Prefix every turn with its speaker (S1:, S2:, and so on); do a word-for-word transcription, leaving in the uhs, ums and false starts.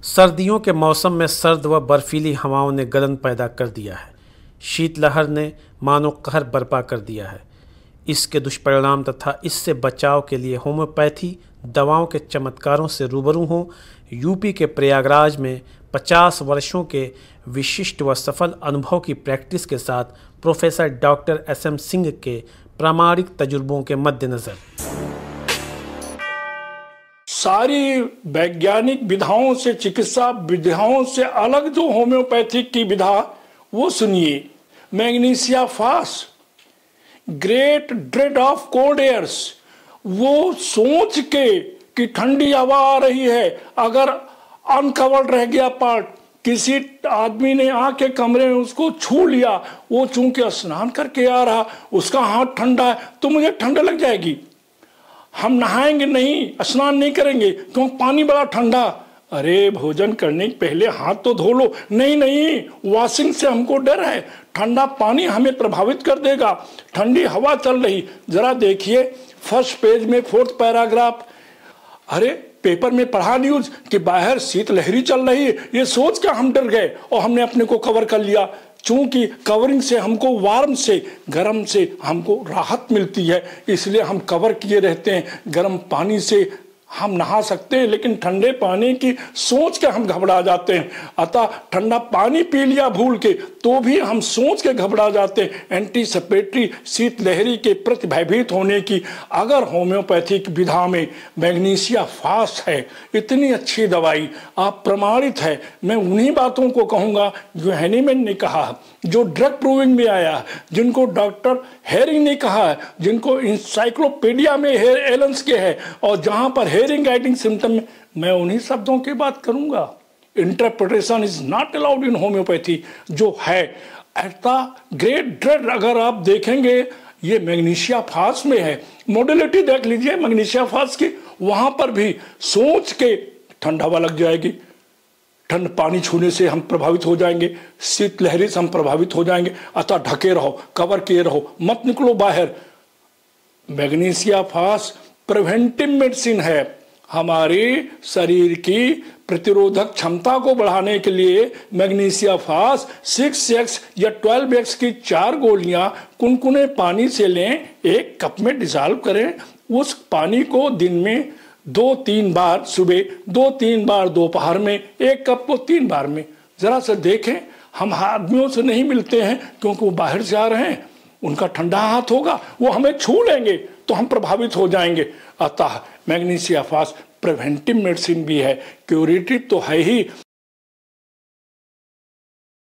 S1: सर्दियों के मौसम में सर्द व बर्फीली हवाओं ने गलन पैदा कर दिया है। शीतलहर ने मानो कहर बर्पा कर दिया है। इसके दुष्परिणाम तथा इससे बचाव के लिए होम्योपैथी दवाओं के चमत्कारों से रूबरू हों। यूपी के प्रयागराज में पचास वर्षों के विशिष्ट व सफल अनुभव की प्रैक्टिस के साथ professor doctor S M Singh के प्रामाणिक तजुर्बों के मद्देनज़र
S2: सारी वैज्ञानिक विधाओं से, चिकित्सा विधाओं से अलग जो होम्योपैथिक की विधा, वो सुनिए। Magnesia phos, great dread of cold airs. वो सोच के कि ठंडी हवा आ रही है, अगर अनकवर्ड रह गया पार्ट, किसी आदमी ने आके कमरे में उसको छू लिया, वो चूंकि स्नान करके आ रहा, उसका हाथ ठंडा है तो मुझे ठंड लग जाएगी। हम नहाएंगे नहीं, स्नान नहीं करेंगे क्यों, पानी बड़ा ठंडा। अरे भोजन करने के पहले हाथ तो धो लो। नहीं नहीं, वॉशिंग से हमको डर है, ठंडा पानी हमें प्रभावित कर देगा। ठंडी हवा चल रही, जरा देखिए फर्स्ट पेज में फोर्थ पैराग्राफ। अरे पेपर में पढ़ा न्यूज कि बाहर शीतलहरी चल रही है, ये सोच कर हम डर गए और हमने अपने को कवर कर लिया। चूंकि कवरिंग से हमको वार्म से, गर्म से हमको राहत मिलती है, इसलिए हम कवर किए रहते हैं। गर्म पानी से हम नहा सकते हैं, लेकिन ठंडे पानी की सोच के हम घबरा जाते हैं। अतः ठंडा पानी पी लिया भूल के तो भी हम सोच के घबरा जाते हैं, एंटीसिपेटरी शीतलहरी के प्रति भयभीत होने की। अगर होम्योपैथिक विधा में मैग्नीशिया फास्ट है, इतनी अच्छी दवाई आप प्रमाणित है, मैं उन्हीं बातों को कहूँगा जो हैनीमैन ने कहा, जो ड्रग प्रूविंग में आया, जिनको डॉक्टर हेरिंग ने कहा है, जिनको इंसाइक्लोपीडिया में हेयर एलेंस के है, और जहाँ पर हेयरिंग गाइडिंग सिम्टम में, मैं उन्हीं शब्दों की बात करूंगा। Interpretation is not allowed in homeopathy. जो है ऐसा ग्रेट ड्रेड, अगर आप देखेंगे ये मैग्नीशिया फास्ट में है। मोडिलिटी देख लीजिए मैग्नीशिया फास्ट की, वहां पर भी सोच के ठंडा हवा लग जाएगी, ठंड पानी छूने से हम प्रभावित हो जाएंगे, शीतलहरी से हम प्रभावित हो जाएंगे। अतः ढके रहो, कवर किए रहो, मत निकलो बाहर। मैग्नीशिया फास्ट प्रिवेंटिव मेडिसिन है। हमारे शरीर की प्रतिरोधक क्षमता को बढ़ाने के लिए मैग्नीशिया फास्ट सिक्स एक्स या ट्वेल्व एक्स की चार गोलियां कुनकुने पानी से लें, एक कप में डिसॉल्व करें। उस पानी को दिन में दो तीन बार, सुबह दो तीन बार, दोपहर में एक कप को तीन बार में। जरा सा देखें, हम आदमियों से नहीं मिलते हैं क्योंकि वो बाहर से आ रहे हैं, उनका ठंडा हाथ होगा, वो हमें छू लेंगे तो हम प्रभावित हो जाएंगे। अतः मैग्नीशिया फास्ट प्रिवेंटिव मेडिसिन भी है, क्यूरेटिव तो है ही,